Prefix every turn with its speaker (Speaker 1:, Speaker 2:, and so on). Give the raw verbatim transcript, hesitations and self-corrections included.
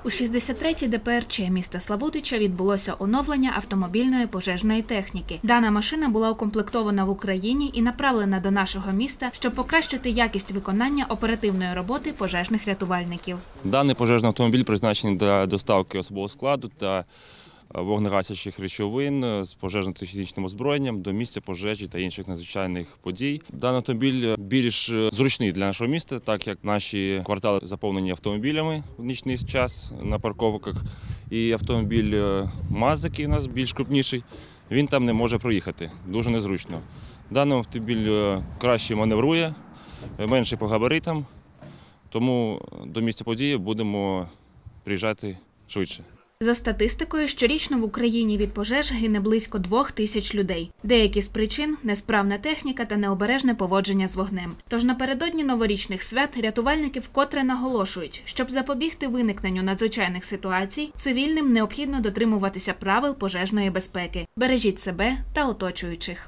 Speaker 1: У шістдесят третій де пе ер че міста Славутича відбулося оновлення автомобільної пожежної техніки. Дана машина була укомплектована в Україні і направлена до нашого міста, щоб покращити якість виконання оперативної роботи пожежних рятувальників.
Speaker 2: Даний пожежний автомобіль призначений для доставки особового складу та вогнегасячих речовин з пожежно-технічним озброєнням до місця пожежі та інших надзвичайних подій. Даний автомобіль більш зручний для нашого міста, так як наші квартали заповнені автомобілями в нічний час на парковках. І автомобіль МАЗ, який у нас більш крупніший, він там не може проїхати, дуже незручно. Даний автомобіль краще маневрує, менший по габаритам, тому до місця події будемо приїжджати швидше.
Speaker 1: За статистикою, щорічно в Україні від пожеж гине близько двох тисяч людей. Деякі з причин – несправна техніка та необережне поводження з вогнем. Тож напередодні новорічних свят рятувальники вкотре наголошують, щоб запобігти виникненню надзвичайних ситуацій, цивільним необхідно дотримуватися правил пожежної безпеки. Бережіть себе та оточуючих.